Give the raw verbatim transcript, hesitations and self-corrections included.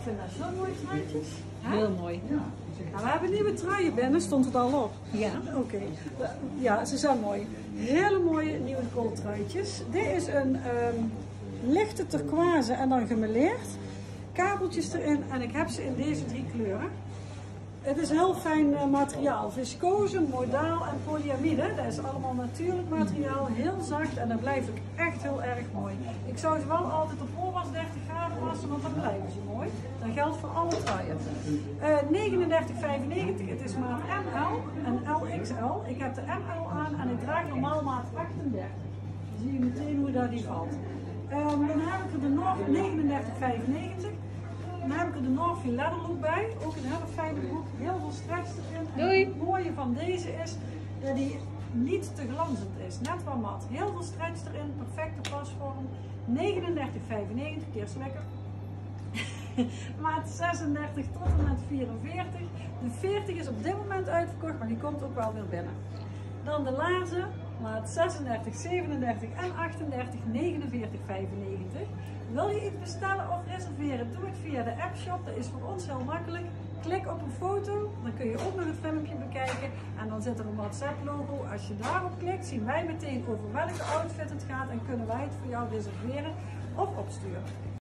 vind dat zo mooie truitjes. Heel mooi. Ja. Nou, we hebben nieuwe truien binnen, stond het al op? Ja. Oké. Okay. Ja, ze zijn mooi. Hele mooie nieuwe kooltruitjes. Dit is een um, lichte turquoise en dan gemeleerd. Kabeltjes erin en ik heb ze in deze drie kleuren. Het is heel fijn uh, materiaal. Viscose, modaal en polyamide. Dat is allemaal natuurlijk materiaal. Heel zacht en dat blijft ook echt heel erg mooi. Ik zou ze wel altijd op voorwas dertig graden wassen, want dan blijven ze mooi. Dat geldt voor alle truien. Uh, negenendertig vijfennegentig. Het is maat M L en L X L. Ik heb de M L aan en ik draag normaal maat achtendertig. Dan zie je meteen hoe dat die valt. Um, dan heb ik er de North negenendertig vijfennegentig. Dan heb ik er de Northfield Leather Look bij. Ook een hele fijne broek. Heel veel stretch erin. En Doei. het mooie van deze is dat die niet te glanzend is. Net wat mat. Heel veel stretch erin. Perfecte pasvorm. negenendertig vijfennegentig. Eerst lekker. Maat zesendertig tot en met vierenveertig. De veertig is op dit moment uitverkocht, maar die komt ook wel weer binnen. Dan de laarzen. Maat zesendertig, zevenendertig en achtendertig, negenenveertig vijfennegentig. Wil je iets bestellen of reserveren, doe het via de appshop. Dat is voor ons heel makkelijk. Klik op een foto, dan kun je ook nog het filmpje bekijken. En dan zit er een WhatsApp logo. Als je daarop klikt, zien wij meteen over welke outfit het gaat en kunnen wij het voor jou reserveren of opsturen.